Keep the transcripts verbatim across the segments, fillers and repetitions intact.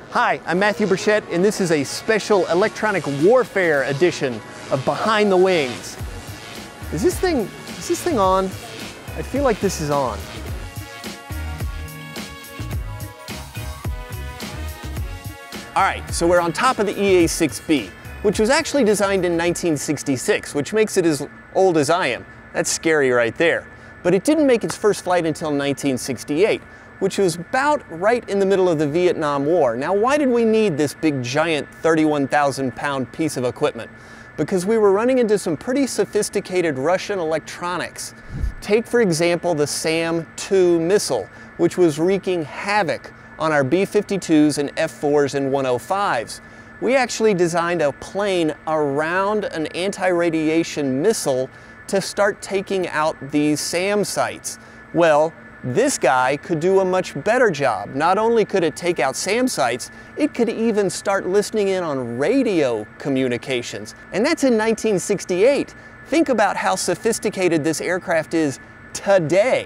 Hi, I'm Matthew Burchette, and this is a special electronic warfare edition of Behind the Wings. Is this thing, is this thing on? I feel like this is on. All right, so we're on top of the E A six B, which was actually designed in nineteen sixty-six, which makes it as old as I am. That's scary right there. But it didn't make its first flight until nineteen sixty-eight, which was about right in the middle of the Vietnam War. Now, why did we need this big, giant, thirty-one thousand pound piece of equipment? Because we were running into some pretty sophisticated Russian electronics. Take, for example, the SAM two missile, which was wreaking havoc on our B fifty-twos and F fours and one oh fives. We actually designed a plane around an anti-radiation missile to start taking out these SAM sites. Well, this guy could do a much better job. Not only could it take out SAM sites, it could even start listening in on radio communications. And that's in nineteen sixty-eight. Think about how sophisticated this aircraft is today.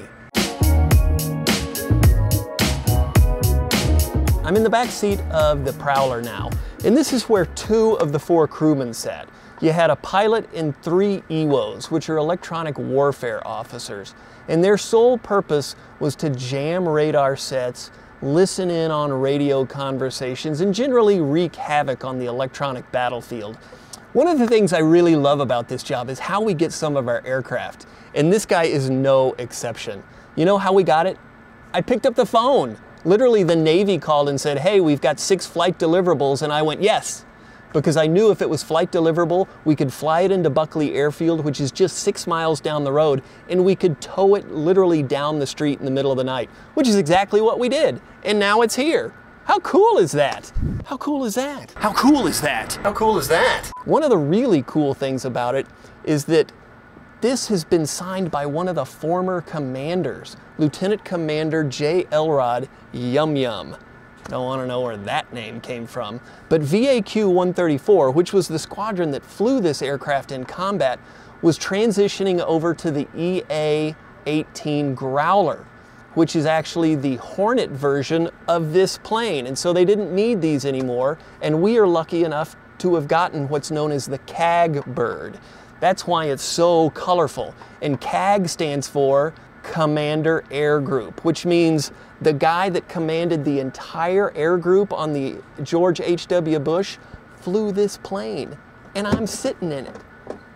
I'm in the back seat of the Prowler now, and this is where two of the four crewmen sat. You had a pilot and three E W Os, which are electronic warfare officers, and their sole purpose was to jam radar sets, listen in on radio conversations, and generally wreak havoc on the electronic battlefield. One of the things I really love about this job is how we get some of our aircraft, and this guy is no exception. You know how we got it? I picked up the phone. Literally, the Navy called and said, hey, we've got six flight deliverables, and I went, yes. Because I knew if it was flight deliverable, we could fly it into Buckley Airfield, which is just six miles down the road, and we could tow it literally down the street in the middle of the night, which is exactly what we did. And now it's here. How cool is that? How cool is that? How cool is that? How cool is that? One of the really cool things about it is that this has been signed by one of the former commanders, Lieutenant Commander J. Elrod Yum Yum. Don't want to know where that name came from. But V A Q one thirty-four, which was the squadron that flew this aircraft in combat, was transitioning over to the E A eighteen Growler, which is actually the Hornet version of this plane. And so they didn't need these anymore. And we are lucky enough to have gotten what's known as the C A G bird. That's why it's so colorful. And C A G stands for Commander Air Group, which means the guy that commanded the entire air group on the George H W Bush flew this plane, and I'm sitting in it.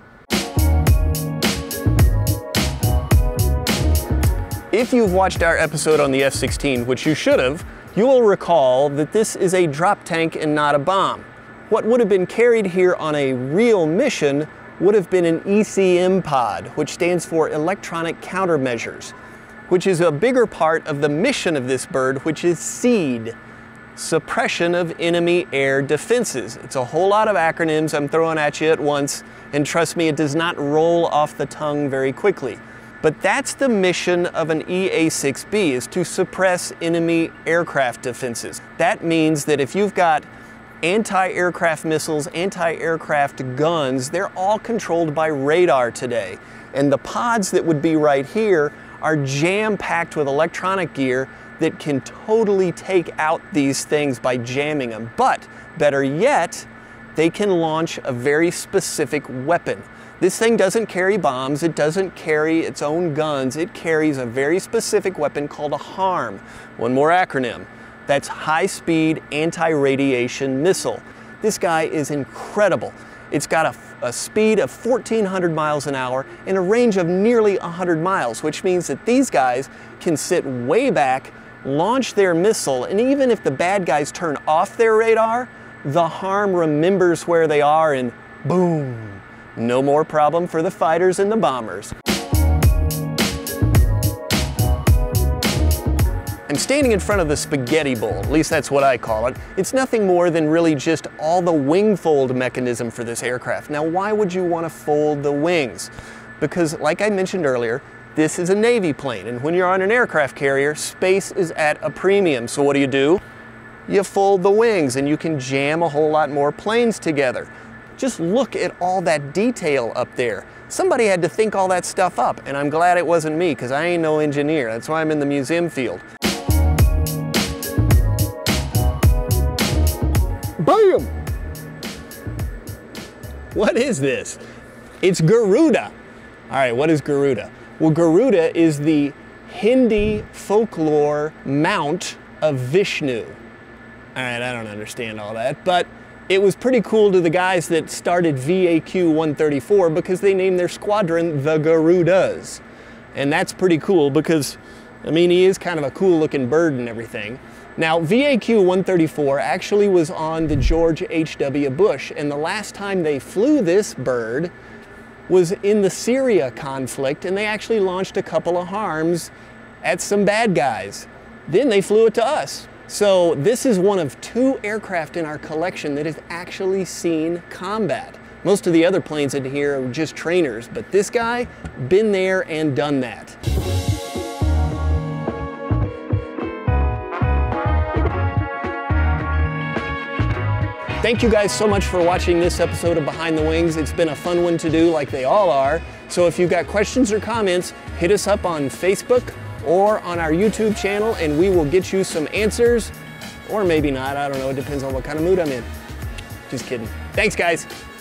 If you've watched our episode on the F sixteen, which you should have, you will recall that this is a drop tank and not a bomb. What would have been carried here on a real mission would have been an E C M pod, which stands for Electronic Countermeasures, which is a bigger part of the mission of this bird, which is SEAD, Suppression of Enemy Air Defenses. It's a whole lot of acronyms I'm throwing at you at once, and trust me, it does not roll off the tongue very quickly. But that's the mission of an E A six B, is to suppress enemy aircraft defenses. That means that if you've got anti-aircraft missiles, anti-aircraft guns, they're all controlled by radar today. And the pods that would be right here are jam-packed with electronic gear that can totally take out these things by jamming them. But better yet, they can launch a very specific weapon. This thing doesn't carry bombs, it doesn't carry its own guns, it carries a very specific weapon called a HARM. One more acronym. That's high-speed anti-radiation missile. This guy is incredible. It's got a, a speed of fourteen hundred miles an hour and a range of nearly one hundred miles, which means that these guys can sit way back, launch their missile, and even if the bad guys turn off their radar, the HARM remembers where they are and boom, no more problem for the fighters and the bombers. I'm standing in front of the spaghetti bowl, at least that's what I call it. It's nothing more than really just all the wing fold mechanism for this aircraft. Now, why would you want to fold the wings? Because, like I mentioned earlier, this is a Navy plane, and when you're on an aircraft carrier, space is at a premium. So what do you do? You fold the wings, and you can jam a whole lot more planes together. Just look at all that detail up there. Somebody had to think all that stuff up, and I'm glad it wasn't me, because I ain't no engineer. That's why I'm in the museum field. Bam! What is this? It's Garuda. All right, what is Garuda? Well, Garuda is the Hindi folklore mount of Vishnu. All right, I don't understand all that, but it was pretty cool to the guys that started V A Q one thirty-four because they named their squadron the Garudas. And that's pretty cool because, I mean, he is kind of a cool looking bird and everything. Now, V A Q one thirty-four actually was on the George H W Bush, and the last time they flew this bird was in the Syria conflict, and they actually launched a couple of harms at some bad guys. Then they flew it to us. So this is one of two aircraft in our collection that has actually seen combat. Most of the other planes in here are just trainers, but this guy, been there and done that. Thank you guys so much for watching this episode of Behind the Wings. It's been a fun one to do, like they all are. So if you've got questions or comments, hit us up on Facebook or on our YouTube channel, and we will get you some answers. Or maybe not, I don't know, it depends on what kind of mood I'm in. Just kidding. Thanks, guys.